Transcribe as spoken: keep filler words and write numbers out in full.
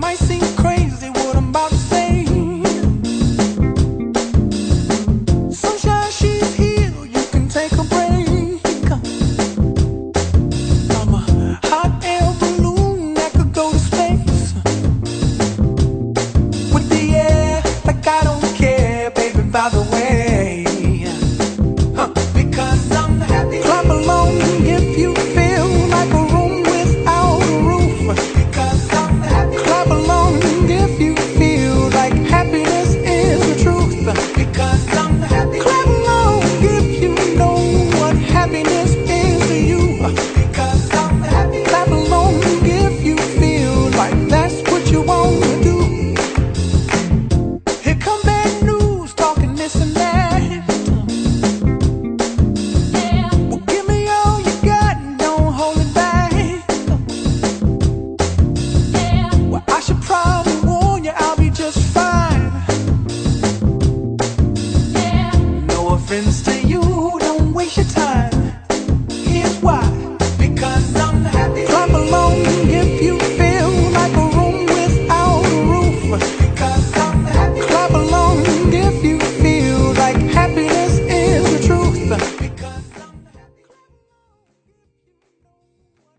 might seem crazy what I'm about to say. Sunshine, she's here, you can take a break. I'm a hot air balloon that could go to space with the air, like I don't care, baby, by the way. Huh. Because I'm happy. Clap along if you feel like a room without a roof. Because I'm happy. Clap along if you feel like happiness is the truth. Because I'm happy. Clap along if you know what happiness is to you. Because I'm happy. Clap along if you feel like that's what you want to do. Here come bad news, talking this and that. Well, give me all you got and don't hold it back. Well, I should probably warn you, I'll be just fine. No offense to you, don't waste your time.